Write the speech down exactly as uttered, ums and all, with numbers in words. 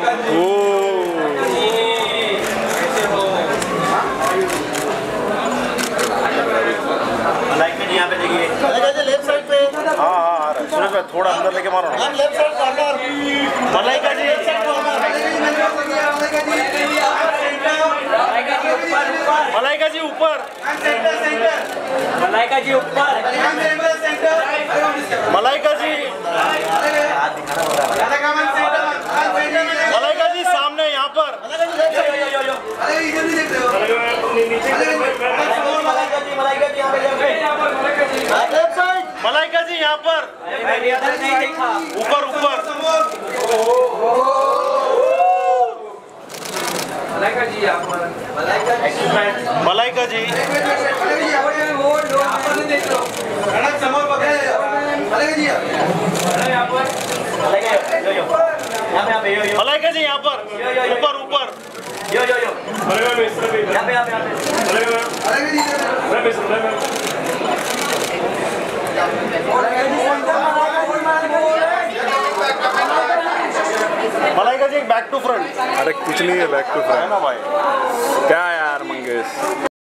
यहाँ पे देखिए लेफ्ट साइड पे। हाँ हाँ आ रहा है। सुरेश भाई थोड़ा अंदर लेके मारो ना। Left side corner. Malaika ji left side corner. Malaika ji ऊपर। मलाइका जी ऊपर। मलाइका जी मलाइका जी सामने यहाँ पर। मलाइका जी यहाँ पर। ऊपर ऊपर। मलाइका जी यहाँ पर। मलाइका जी मलाइका जी यहाँ पर ऊपर ऊपर। यो यो यो यहाँ पे यहाँ पे Malaika ji back to front. अरे कुछ नहीं है बैक टू फ्रंट है ना भाई। क्या यार मंगेश।